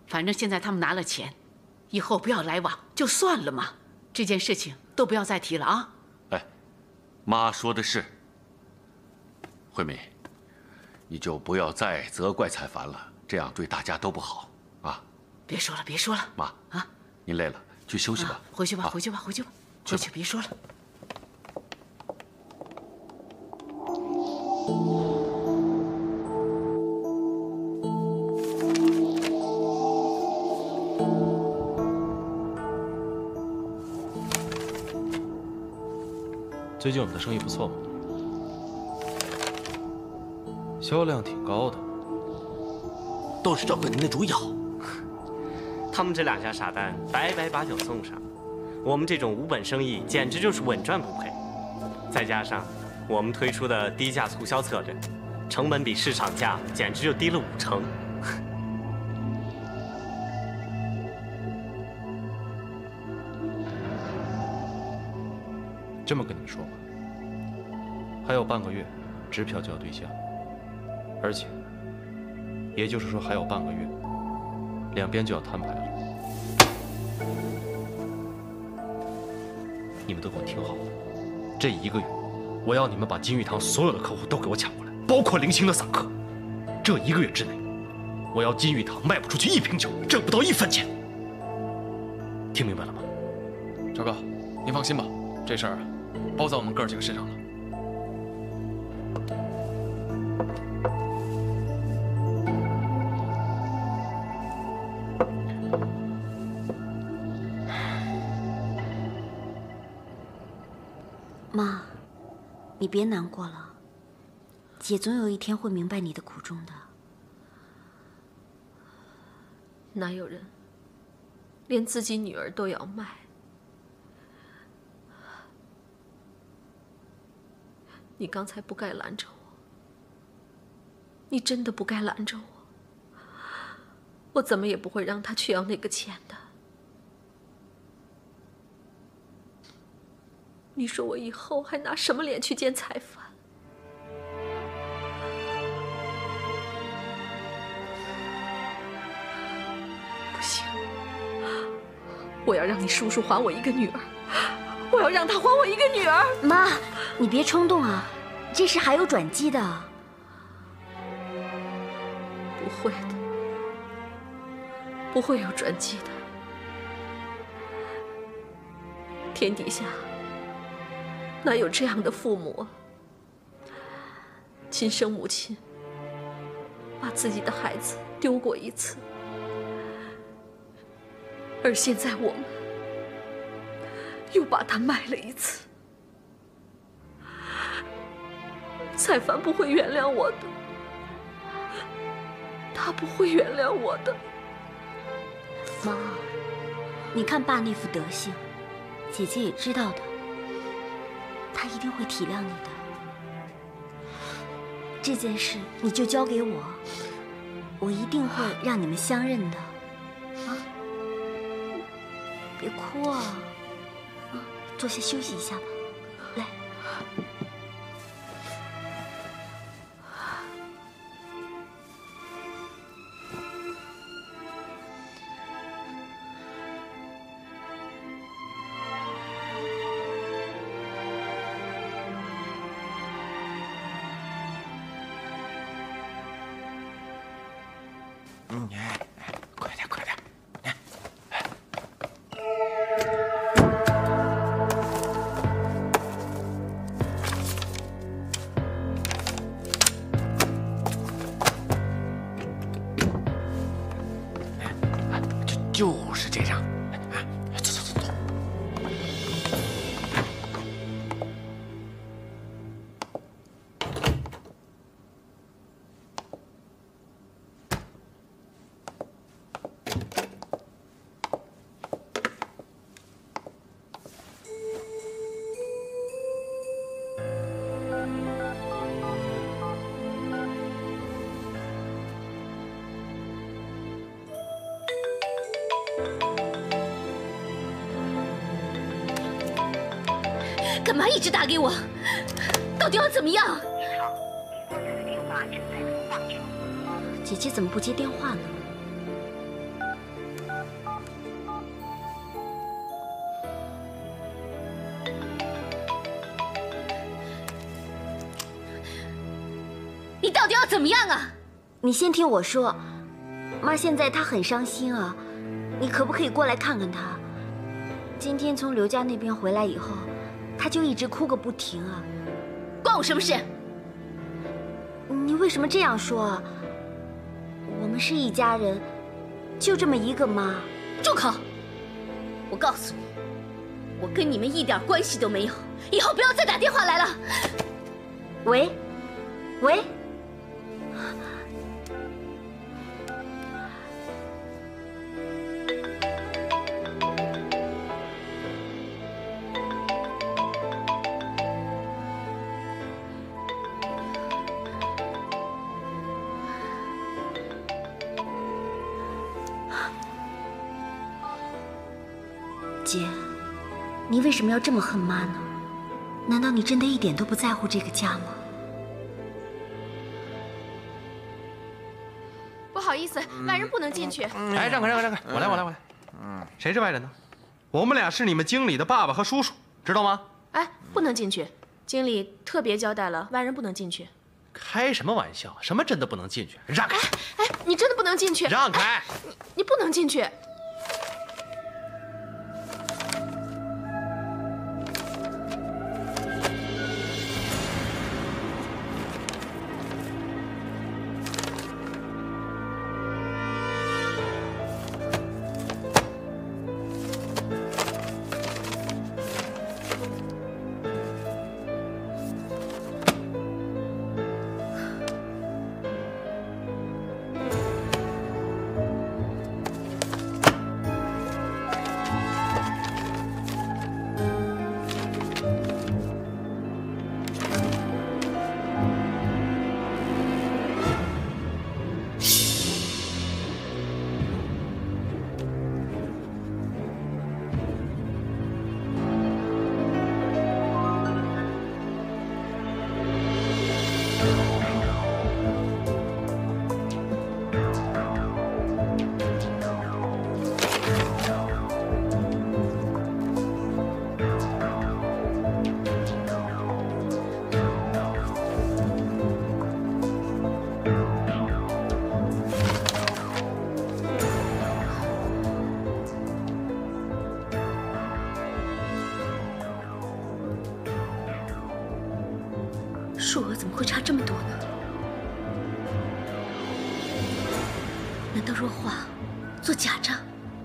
反正现在他们拿了钱，以后不要来往就算了嘛。这件事情都不要再提了啊！ 哎，妈说的是。慧敏，你就不要再责怪彩凡了，这样对大家都不好啊！ 别说了，别说了， 妈啊， 您累了，去休息吧。 回去吧，回去吧，回去吧，回去，别说了。 最近我们的生意不错嘛，销量挺高的， 都是照顾您的主意好。 他们这2家傻蛋白白把酒送上，我们这种无本生意简直就是稳赚不赔。再加上我们推出的低价促销策略，成本比市场价简直就低了50%。 这么跟你们说吧，还有半个月，支票就要兑现了，而且，也就是说还有半个月，两边就要摊牌了。你们都给我听好了，这1个月，我要你们把金玉堂所有的客户都给我抢过来，包括零星的散客。这1个月之内，我要金玉堂卖不出去1瓶酒，挣不到1分钱。听明白了吗？ 赵哥，您放心吧，这事儿包在我们哥儿几个身上了。 妈，你别难过了，姐总有一天会明白你的苦衷的。 哪有人连自己女儿都要卖？你刚才不该拦着我，你真的不该拦着我。我怎么也不会让他去要那个钱的。你说我以后还拿什么脸去见彩凡？不行，我要让你叔叔还我一个女儿，我要让他还我一个女儿。 妈，你别冲动啊，这事还有转机的。 不会的，不会有转机的。天底下哪有这样的父母啊？亲生母亲把自己的孩子丢过一次，而现在我们又把他卖了一次。彩凡不会原谅我的，他不会原谅我的。 妈，你看爸那副德行，姐姐也知道的，他一定会体谅你的。这件事你就交给我，我一定会让你们相认的。啊，别哭啊！啊，坐下休息一下吧。来。 快点，快点！就是这样。走走走走。 干嘛一直打给我？到底要怎么样？姐姐怎么不接电话呢？ 么样啊？你先听我说，妈现在她很伤心啊，你可不可以过来看看她？今天从刘家那边回来以后，她就一直哭个不停啊。关我什么事？你为什么这样说啊？我们是一家人，就这么一个妈。住口！我告诉你，我跟你们一点关系都没有，以后不要再打电话来了。喂，喂。姐，你为什么要这么恨妈呢？难道你真的一点都不在乎这个家吗？ 不好意思，外人不能进去。 哎，让开，我来。谁是外人呢？我们俩是你们经理的爸爸和叔叔，知道吗？ 哎，不能进去。经理特别交代了，外人不能进去。 开什么玩笑？什么真的不能进去？让开！ 哎，你真的不能进去！ 让开！ 哎你不能进去！ 数额怎么会差这么多呢？难道若华做假账？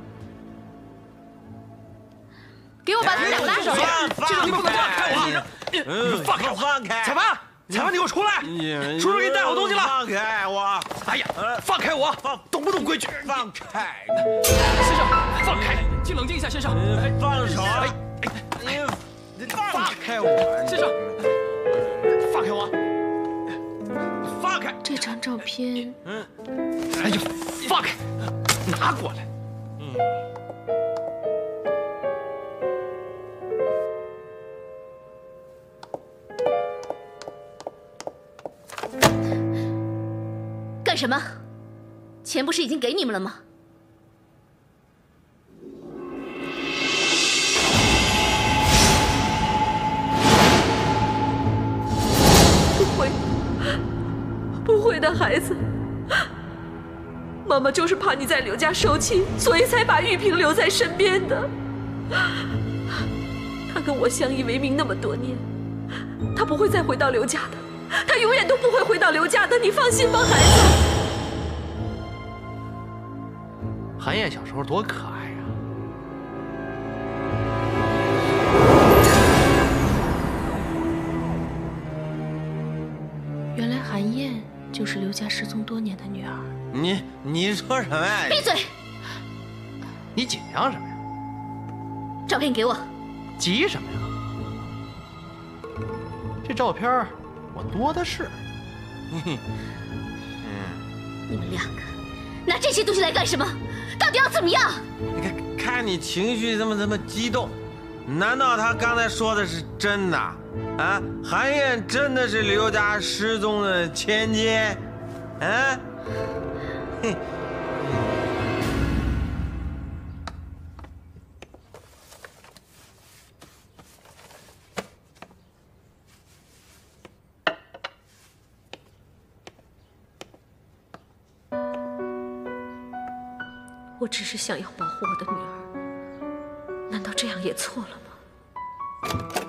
给我把他们俩拉出去！ 这个你们不能放开我！你们放开我！ 放开！ 采凡，你给我出来！叔叔给你带好东西了。 放开我！ 哎呀，放开我！懂不懂规矩？ 放开！ 先生，放开！请冷静一下，先生。 放手！你放开我！ 先生， 放开我！放开！ 这张照片， 哎呀，放开！拿过来！ 干什么？钱不是已经给你们了吗？ 不会的，孩子。妈妈就是怕你在刘家受气，所以才把玉萍留在身边的。她跟我相依为命那么多年，她不会再回到刘家的，她永远都不会回到刘家的，你放心吧，孩子。 韩燕小时候多可爱呀！ 原来韩燕就是刘家失踪多年的女儿。 你说什么呀？ 闭嘴！ 你紧张什么呀？ 照片给我。 急什么呀？这照片我多的是。 你们两个拿这些东西来干什么？到底要怎么样？ 你看你情绪这么激动，难道他刚才说的是真的？啊，韩燕真的是刘家失踪的千金？啊？嘿。 我只是想要保护我的女儿，难道这样也错了吗？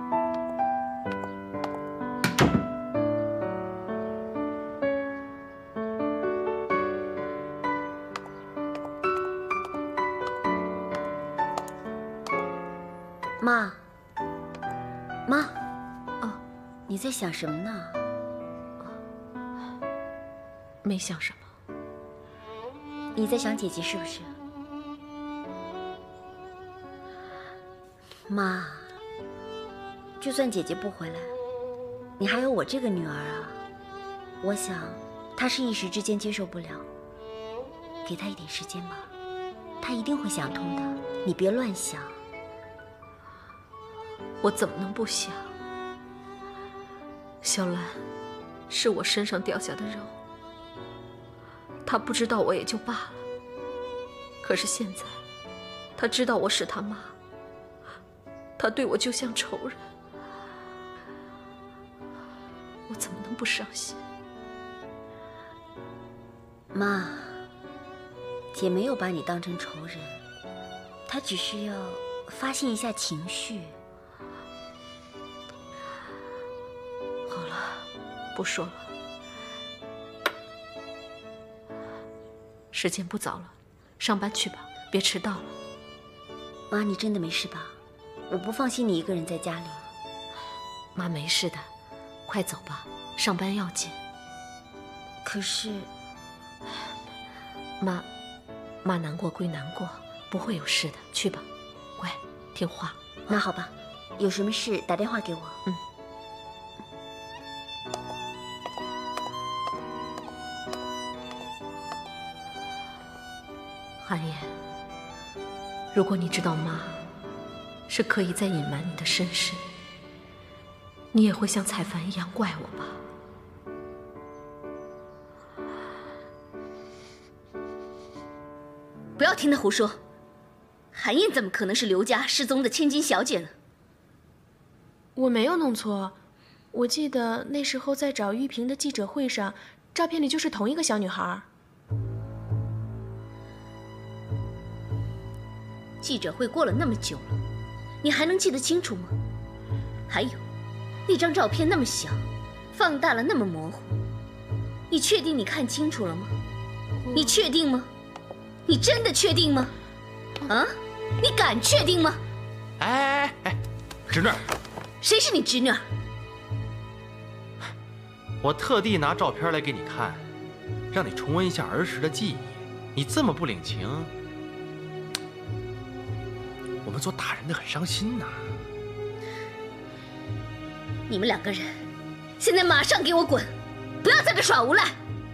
妈，妈，哦，你在想什么呢？ 没想什么。 你在想姐姐是不是？妈，就算姐姐不回来，你还有我这个女儿啊。我想，她是一时之间接受不了，给她一点时间吧，她一定会想通的。你别乱想。 我怎么能不想？小兰，是我身上掉下的肉。他不知道我也就罢了，可是现在，他知道我是他妈，他对我就像仇人，我怎么能不伤心？ 妈，姐没有把你当成仇人，她只是要发泄一下情绪。 好了，不说了。时间不早了，上班去吧，别迟到了。 妈，你真的没事吧？我不放心你一个人在家里。 妈没事的，快走吧，上班要紧。 可是， 妈难过归难过，不会有事的，去吧，乖，听话。 那好吧，有什么事打电话给我。 嗯。韩言，如果你知道妈是刻意在隐瞒你的身世，你也会像蔡凡一样怪我吧？ 不要听他胡说，韩燕怎么可能是刘家失踪的千金小姐呢？ 我没有弄错，我记得那时候在找玉萍的记者会上，照片里就是同一个小女孩。 记者会过了那么久了，你还能记得清楚吗？还有，那张照片那么小，放大了那么模糊，你确定你看清楚了吗？你确定吗？你真的确定吗？啊？你敢确定吗？ 哎，侄女儿， 谁是你侄女儿？ 我特地拿照片来给你看，让你重温一下儿时的记忆。你这么不领情，我们做大人的很伤心呐。 你们两个人，现在马上给我滚！不要在这耍无赖！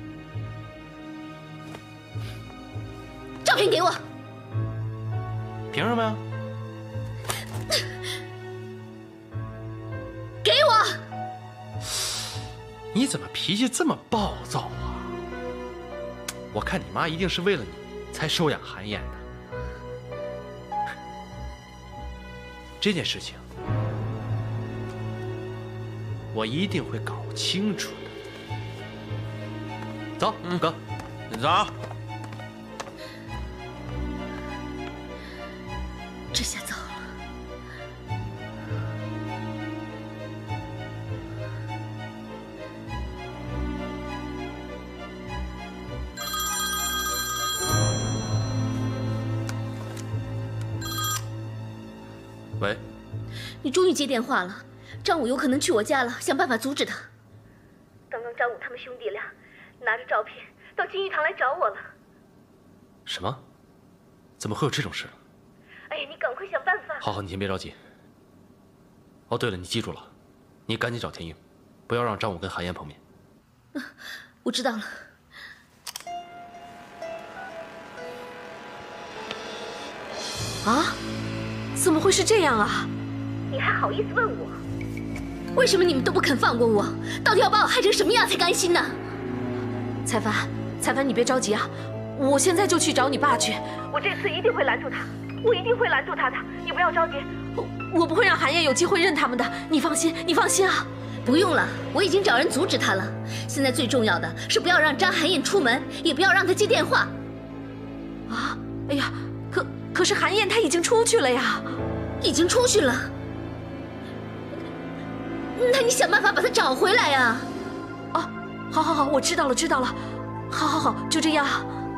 照片给我！ 凭什么呀？ 给我！ 你怎么脾气这么暴躁啊？我看你妈一定是为了你才收养韩燕的。这件事情，我一定会搞清楚的。走，哥， 走。 这下糟了。 喂， 你终于接电话了。张武有可能去我家了，想办法阻止他。刚刚张武他们兄弟俩拿着照片到金玉堂来找我了。 什么？怎么会有这种事？ 哎呀，你赶快想办法。 好，你先别着急。哦，对了，你记住了，你赶紧找田英，不要让张武跟韩燕碰面。 我知道了。 啊？怎么会是这样啊？ 你还好意思问我？为什么你们都不肯放过我？到底要把我害成什么样才甘心呢？ 蔡凡，你别着急啊，我现在就去找你爸去。 我这次一定会拦住他，我一定会拦住他的，你不要着急。 我不会让韩燕有机会认他们的，你放心啊。 不用了，我已经找人阻止他了。现在最重要的是不要让张韩燕出门，也不要让他接电话。 啊？ 哎呀，可是韩燕她已经出去了呀， 已经出去了。那你想办法把她找回来呀！ 哦，好，我知道了。好，就这样。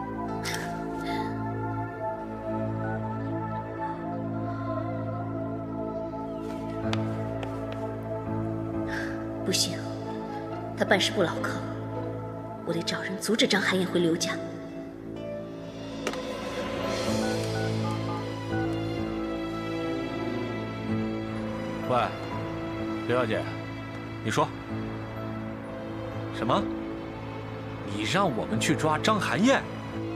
不行，他办事不牢靠，我得找人阻止张寒燕回刘家。 喂，刘小姐，你说什么？你让我们去抓张寒燕？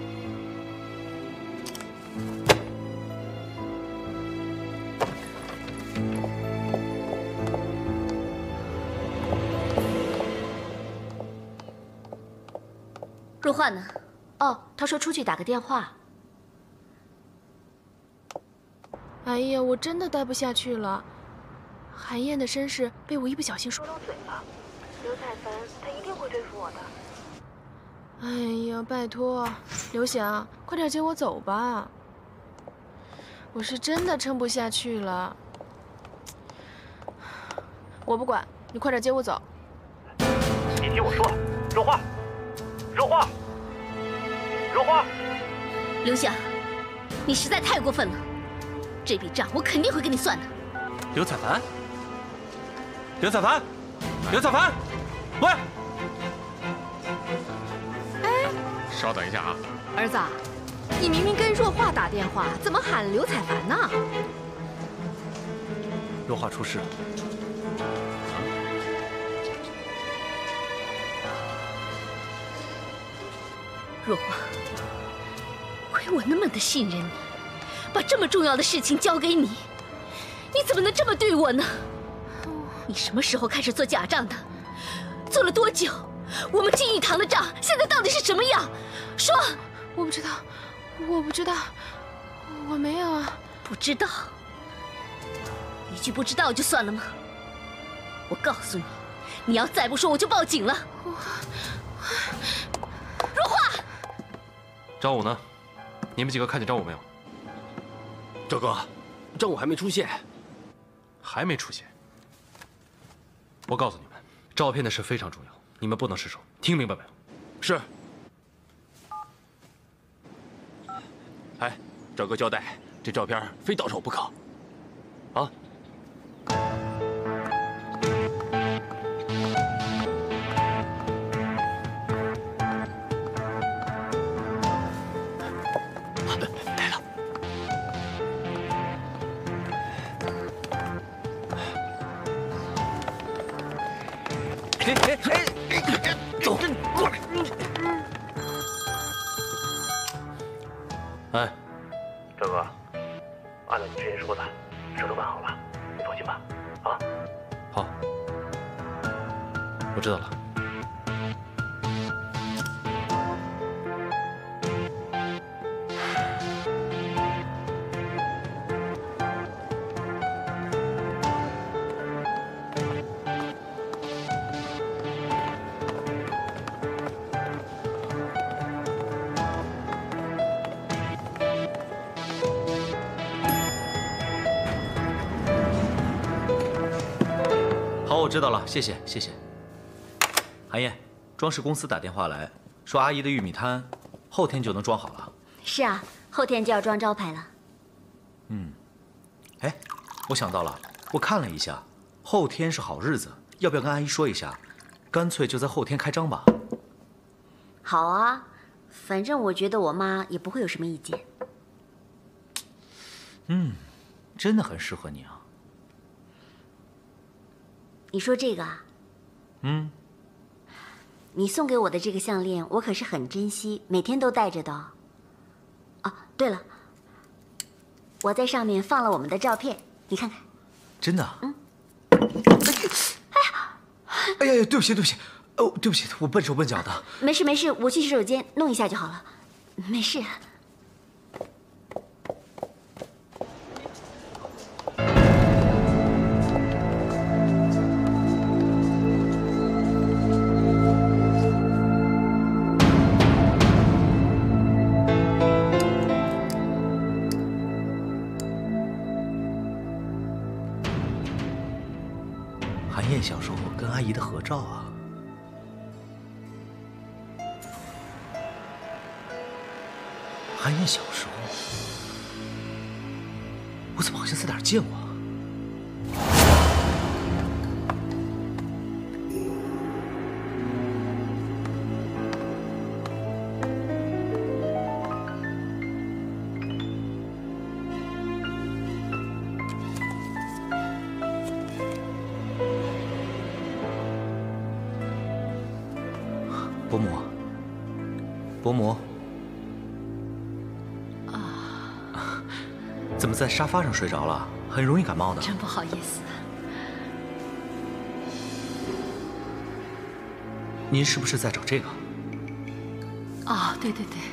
若画呢？ 哦，他说出去打个电话。哎呀，我真的待不下去了。韩燕的身世被我一不小心说漏嘴了。刘彩凡他一定会对付我的。哎呀，拜托，刘翔，快点接我走吧。我是真的撑不下去了。我不管，你快点接我走。 你听我说，若花。 刘翔，你实在太过分了，这笔账我肯定会跟你算的。 刘彩凡，喂！ 哎， 稍等一下啊， 儿子，你明明跟若画打电话，怎么喊刘彩凡呢？ 若画出事了。 若花，亏我那么的信任你，把这么重要的事情交给你，你怎么能这么对我呢？你什么时候开始做假账的？做了多久？我们金玉堂的账现在到底是什么样？说！ 我不知道，我没有啊。 不知道？一句不知道就算了吗？我告诉你，你要再不说，我就报警了。若画。 张武呢？你们几个看见张武没有？ 赵哥，张武还没出现。 还没出现。我告诉你们，照片的事非常重要，你们不能失手，听明白没有？ 是。哎，赵哥交代，这照片非到手不可。啊。来了。走，过来。 哎， 赵哥，按照你之前说的，事都办好了，你放心吧。啊。 好，我知道了。 好，我知道了，谢谢。韩燕，装饰公司打电话来说，阿姨的玉米摊后天就能装好了。 是啊，后天就要装招牌了。 哎，我想到了，我看了一下，后天是好日子，要不要跟阿姨说一下，干脆就在后天开张吧？ 好啊，反正我觉得我妈也不会有什么意见。 真的很适合你啊。 你说这个啊？你送给我的这个项链，我可是很珍惜，每天都戴着的。哦，对了，我在上面放了我们的照片，你看看。 真的？哎呀，对不起，哦，对不起，我笨手笨脚的。 没事，我去洗手间弄一下就好了，没事。 阿姨的合照啊。韩燕小时候，我怎么好像在哪儿见过？伯母，伯母。 怎么在沙发上睡着了？很容易感冒的。 真不好意思。 您是不是在找这个？ 哦，对对对。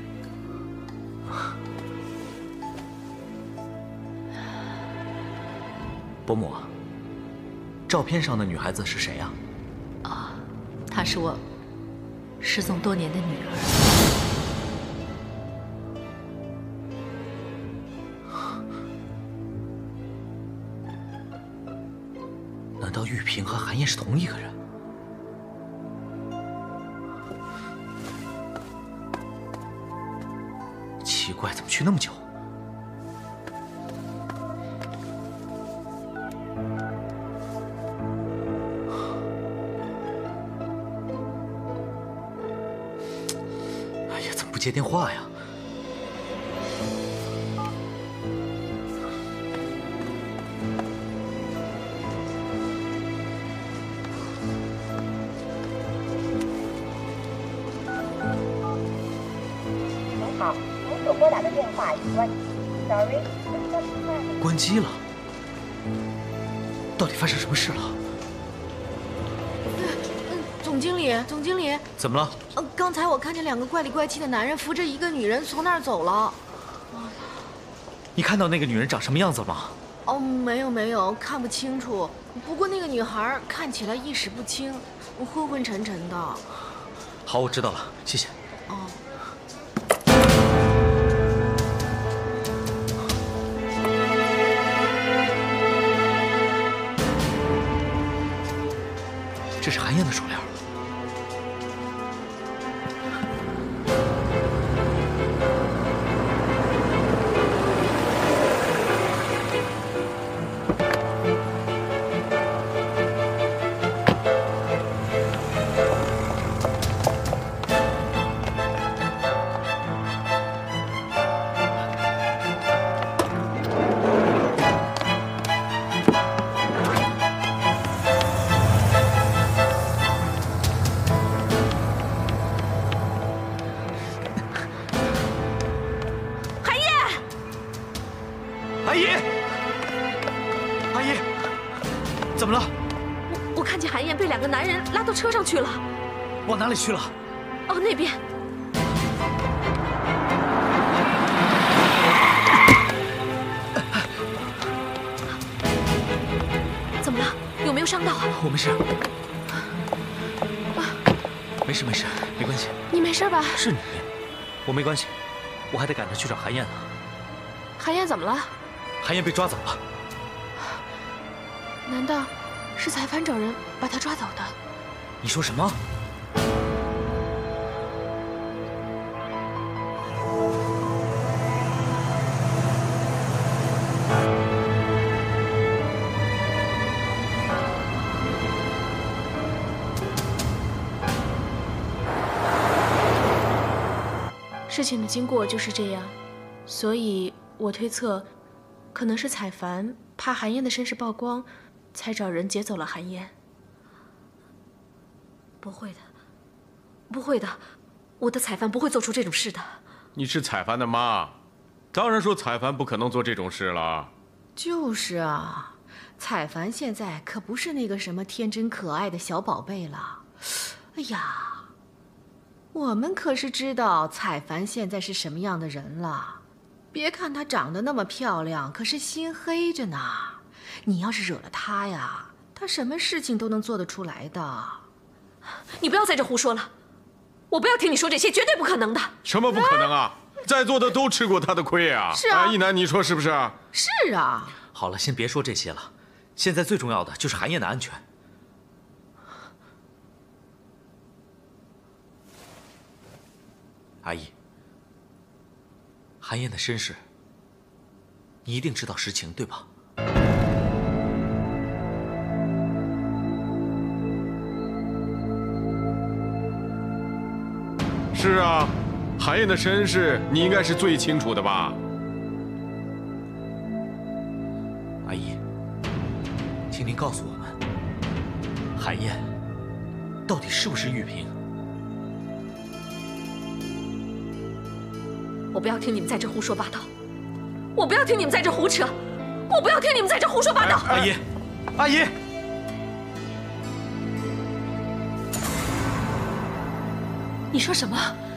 伯母，照片上的女孩子是谁呀？ 哦，她是我失踪多年的女儿。 难道玉萍和韩燕是同一个人？奇怪，怎么去那么久？哎呀，怎么不接电话呀？ 您所拨打的电话已关机 ，Sorry。 关机了？到底发生什么事了？ 总经理，总经理， 怎么了？ 刚才我看见2个怪里怪气的男人扶着一个女人从那儿走了。 你看到那个女人长什么样子了吗？ 哦，没有，看不清楚。不过那个女孩看起来意识不清，昏昏沉沉的。 好，我知道了，谢谢。 哦。 这是韩燕的手链。阿姨，阿姨，怎么了？ 我看见韩燕被2个男人拉到车上去了。 往哪里去了？ 哦，那边。怎么了？有没有伤到啊？ 我没事。没事，没关系。 你没事吧？ 是你，我没关系，我还得赶着去找韩燕呢。 韩燕怎么了？ 韩燕被抓走了， 难道是裁判找人把她抓走的？ 你说什么？ 事情的经过就是这样，所以我推测。 可能是采凡怕韩燕的身世曝光，才找人劫走了韩燕。 不会的，不会的，我的采凡不会做出这种事的。 你是采凡的妈，当然说采凡不可能做这种事了。 就是啊，采凡现在可不是那个什么天真可爱的小宝贝了。哎呀，我们可是知道采凡现在是什么样的人了。 别看她长得那么漂亮，可是心黑着呢。你要是惹了她呀，她什么事情都能做得出来的。 你不要在这胡说了，我不要听你说这些，绝对不可能的。 什么不可能啊？在座的都吃过他的亏啊！ 是啊， 一楠，你说是不是？ 是啊。 好了，先别说这些了，现在最重要的就是韩燕的安全。 阿姨，韩燕的身世，你一定知道实情，对吧？ 是啊，韩燕的身世你应该是最清楚的吧？ 阿姨，请您告诉我们，韩燕到底是不是玉萍？ 我不要听你们在这胡说八道，我不要听你们在这胡扯，我不要听你们在这胡说八道。 阿姨，阿姨。 你说什么？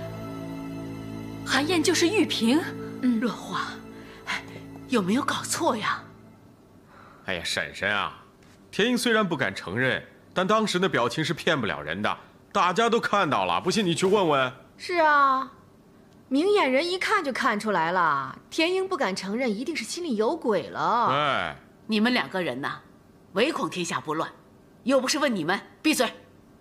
韩燕就是玉萍？ 若华，有没有搞错呀？ 哎呀，婶婶啊，田英虽然不敢承认，但当时的表情是骗不了人的，大家都看到了，不信你去问问。 是啊，明眼人一看就看出来了，田英不敢承认，一定是心里有鬼了。 哎， 你们2个人呐，唯恐天下不乱，又不是问你们，闭嘴。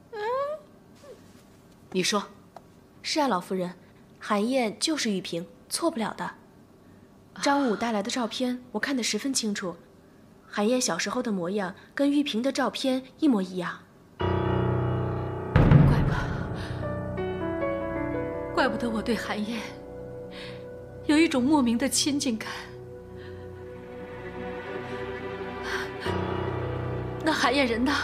你说。 是啊，老夫人，韩燕就是玉萍，错不了的。张武带来的照片我看得十分清楚，韩燕小时候的模样跟玉萍的照片一模一样。 怪不得我对韩燕有一种莫名的亲近感。那韩燕人呢？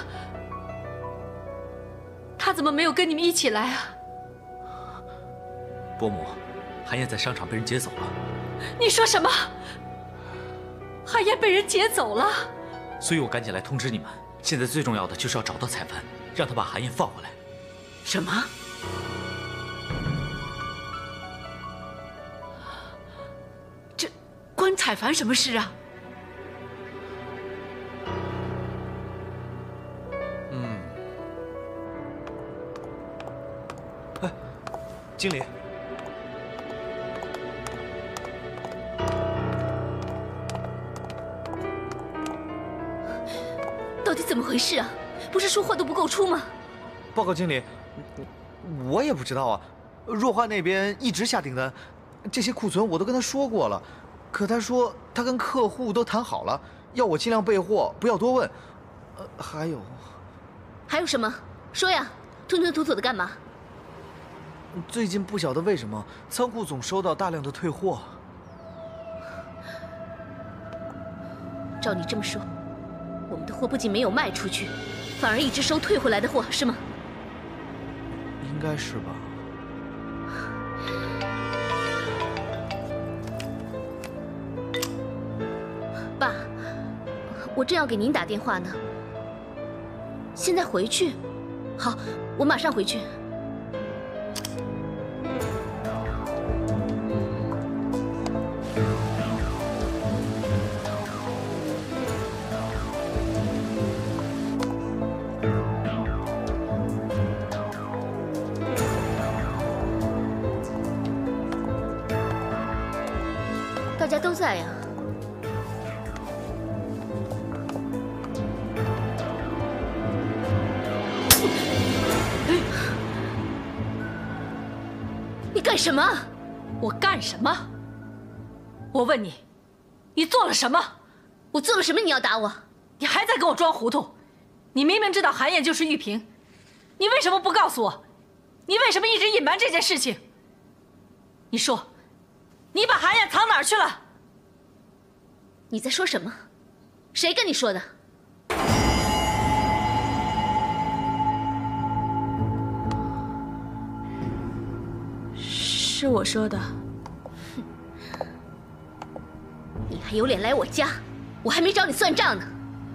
他怎么没有跟你们一起来啊？ 伯母，韩燕在商场被人劫走了。 你说什么？韩燕被人劫走了？ 所以我赶紧来通知你们。现在最重要的就是要找到彩帆，让他把韩燕放回来。 什么？这关彩帆什么事啊？ 哎，经理。 到底怎么回事啊？不是说货都不够出吗？ 报告经理，我也不知道啊。若花那边一直下订单，这些库存我都跟他说过了，可他说他跟客户都谈好了，要我尽量备货，不要多问。还有什么？说呀，吞吞吐吐的干嘛？ 最近不晓得为什么仓库总收到大量的退货。 照你这么说，我们的货不仅没有卖出去，反而一直收退回来的货，是吗？ 应该是吧。 爸，我正要给您打电话呢。现在回去？好，我马上回去。大家都在呀。你干什么？ 我干什么？我问你，你做了什么？ 我做了什么？你要打我？ 你还在给我装糊涂！你明明知道韩燕就是玉萍，你为什么不告诉我？你为什么一直隐瞒这件事情？你说，你把韩燕藏哪儿去了？ 你在说什么？谁跟你说的？ 是我说的。 哼，你还有脸来我家？我还没找你算账呢。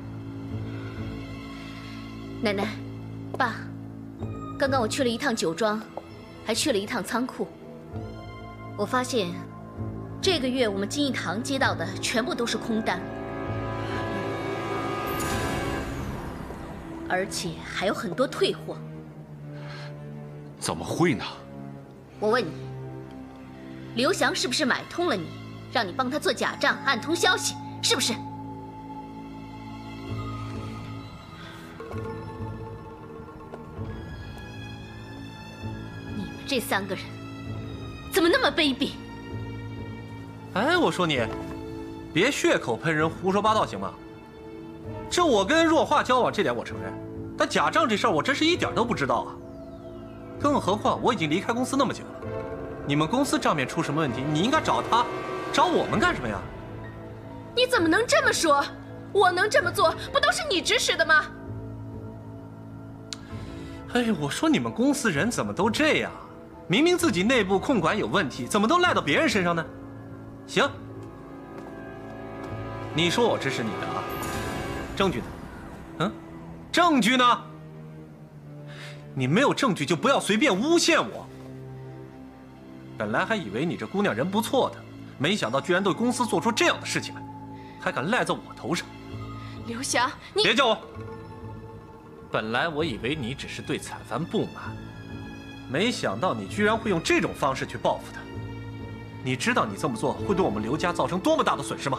奶奶，爸，刚刚我去了一趟酒庄，还去了一趟仓库。我发现，这个月我们金义堂接到的全部都是空单，而且还有很多退货。 怎么会呢？ 我问你，刘翔是不是买通了你，让你帮他做假账，暗通消息，是不是？你们这3个人， 怎么那么卑鄙？ 哎，我说你，别血口喷人，胡说八道行吗？这我跟若画交往，这点我承认，但假账这事儿我真是一点都不知道啊。更何况我已经离开公司那么久了，你们公司账面出什么问题，你应该找他，找我们干什么呀？ 你怎么能这么说？我能这么做，不都是你指使的吗？ 哎，我说你们公司人怎么都这样？明明自己内部控管有问题，怎么都赖到别人身上呢？行，你说我指使你的啊，证据呢？嗯，证据呢？你没有证据就不要随便诬陷我。本来还以为你这姑娘人不错的，没想到居然对公司做出这样的事情来，还敢赖在我头上。 刘翔，你别叫我。本来我以为你只是对彩凡不满，没想到你居然会用这种方式去报复他。你知道你这么做会对我们刘家造成多么大的损失吗？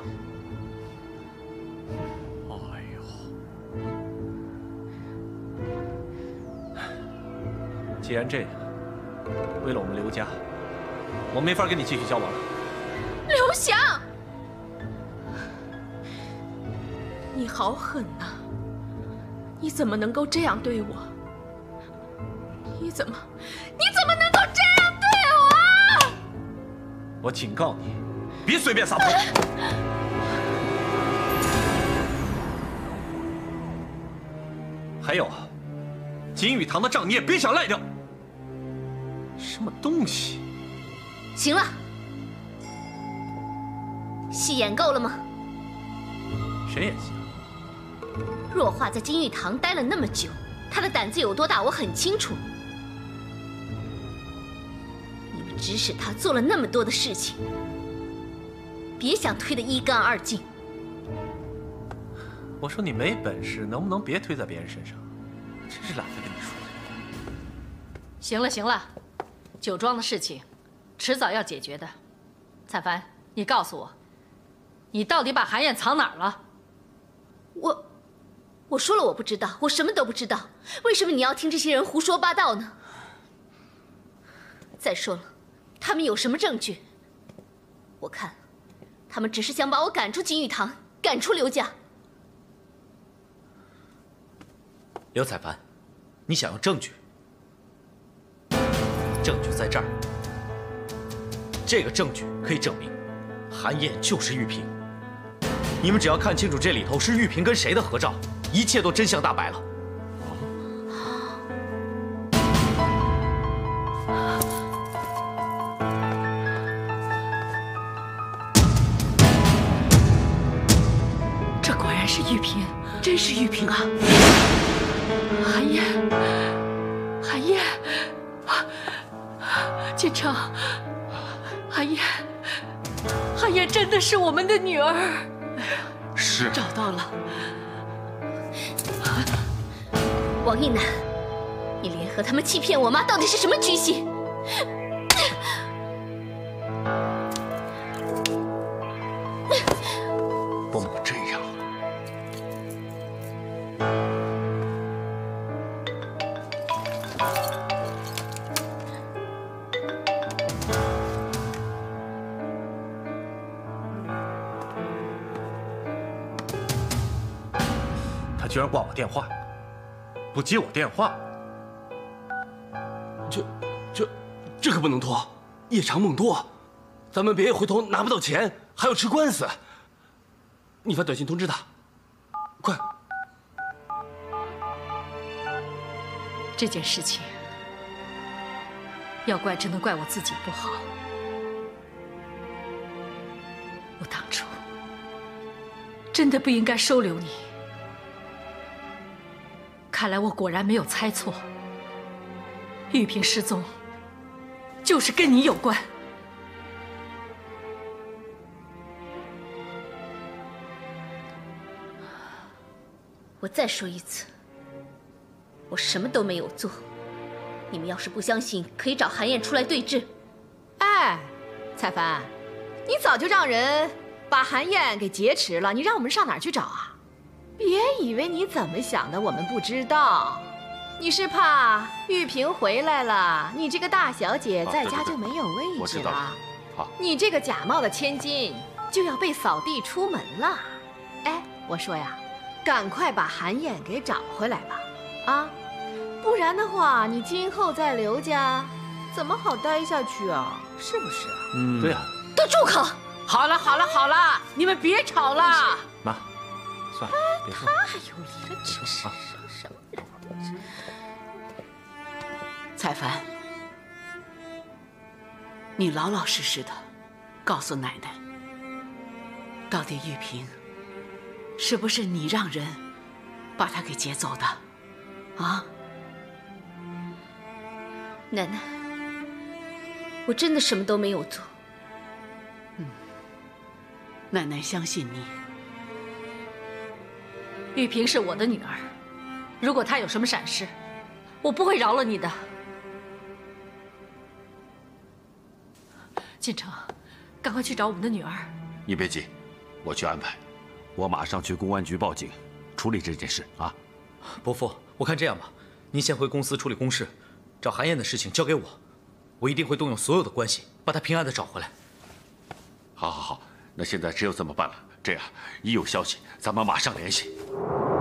哎呦！既然这样，为了我们刘家，我没法跟你继续交往了。 刘翔，你好狠呐！你怎么能够这样对我？你怎么能够这样对我？ 我警告你，别随便撒泼！还有，金玉堂的账你也别想赖掉。什么东西？ 行了，戏演够了吗？ 谁演戏？ 若画在金玉堂待了那么久，他的胆子有多大，我很清楚。你们指使他做了那么多的事情，别想推得一干二净。 我说你没本事，能不能别推在别人身上？真是懒得跟你说。 行了行了，酒庄的事情，迟早要解决的。彩凡，你告诉我，你到底把韩燕藏哪儿了？ 我说了我不知道，我什么都不知道。为什么你要听这些人胡说八道呢？再说了，他们有什么证据？我看，他们只是想把我赶出金玉堂，赶出刘家。 刘彩凡，你想要证据？证据在这儿。这个证据可以证明，韩燕就是玉萍。你们只要看清楚这里头是玉萍跟谁的合照，一切都真相大白了。 这果然是玉萍，真是玉萍啊！韩燕，韩燕，建成，韩燕，韩燕真的是我们的女儿。 是， 找到了。 王一楠，你联合他们欺骗我妈，到底是什么居心？ 不能这样。 他居然挂我电话，不接我电话。 这可不能拖，夜长梦多，咱们别回头拿不到钱，还要吃官司。你发短信通知他，快！ 这件事情，要怪只能怪我自己不好。我当初真的不应该收留你。看来我果然没有猜错，玉萍失踪就是跟你有关。 我再说一次，我什么都没有做。你们要是不相信，可以找韩燕出来对质。 哎，彩凡，你早就让人把韩燕给劫持了，你让我们上哪儿去找啊？别以为你怎么想的我们不知道， 你是怕玉萍回来了，你这个大小姐在家就没有位我知道置了。 好， 你这个假冒的千金就要被扫地出门了。哎，我说呀，赶快把韩燕给找回来吧，啊，不然的话，你今后在刘家怎么好待下去啊？是不是？ 对呀。 都住口！好了好了好了，你们别吵了。 妈，算了，别说。 他还有理了，真是什么人？彩凡，你老老实实的告诉奶奶，到底玉萍是不是你让人把她给劫走的？啊？ 奶奶，我真的什么都没有做。 奶奶相信你。 玉萍是我的女儿，如果她有什么闪失，我不会饶了你的。进城，赶快去找我们的女儿。 你别急，我去安排，我马上去公安局报警，处理这件事啊。 伯父，我看这样吧，您先回公司处理公事，找韩燕的事情交给我，我一定会动用所有的关系，把她平安的找回来。 好，那现在只有这么办了。这样，一有消息，咱们马上联系。